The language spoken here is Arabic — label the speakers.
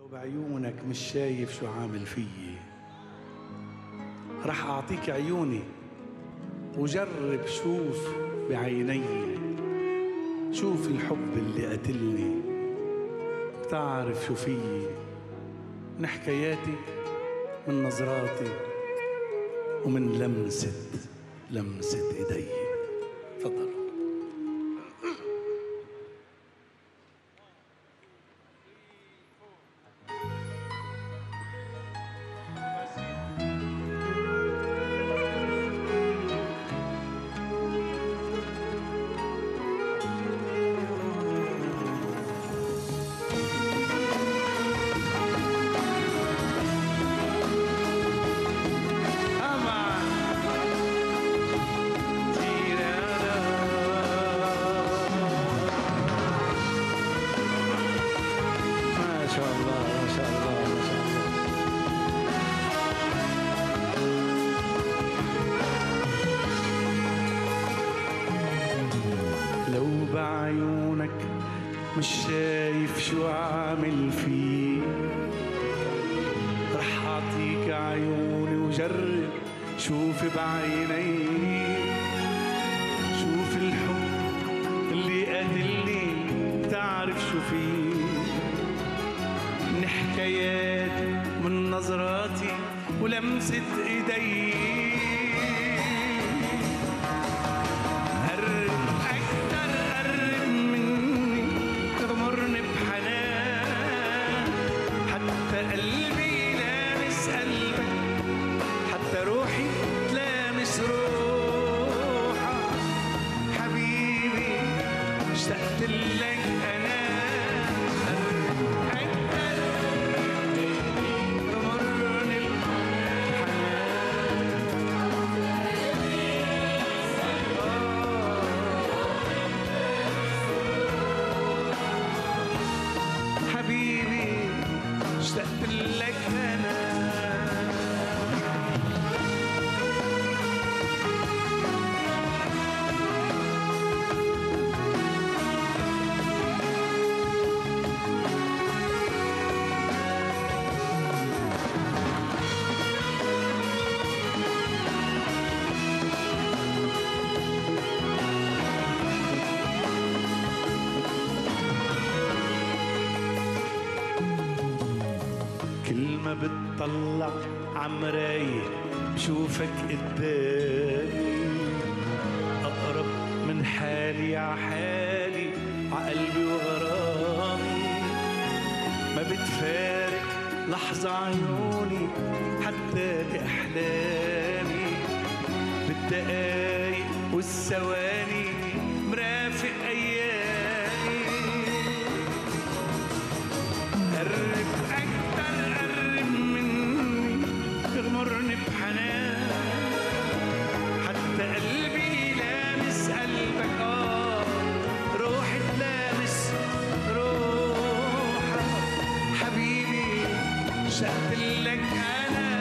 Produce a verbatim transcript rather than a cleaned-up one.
Speaker 1: بعيونك مش شايف شو عامل فيي، رح أعطيك عيوني وجرب شوف بعيني، شوف الحب اللي قتلني بتعرف شو فيي، من حكاياتي من نظراتي ومن لمسة لمسة إيدي. تفضل. بعيونك مش شايف شو عامل فيه، رح أعطيك عيوني وجرب شوف بعيني، شوف الحب اللي قتلني تعرف شو فيه، من حكايات من نظراتي ولمسة إيدي. قلبي لامس قلبك، حتى روحي تلامس روحك، حبيبي اشتقت لك انا، اكتر تمرني الحنان، حبيبي اشتقت لك انا. كل ما بتطلع عمراية بشوفك قدامي، أقرب من حالي ع حالي ع قلبي وغرامي، ما بتفارق لحظة عيوني حتى بأحلامي، بالدقايق والثواني مرافق أيامي. قرب أكتر قرب مني تغمرني بحنان، حتى قلبي لامس قلبك، آه روحي تلامس روحك، حبيبي اشتقت لك أنا.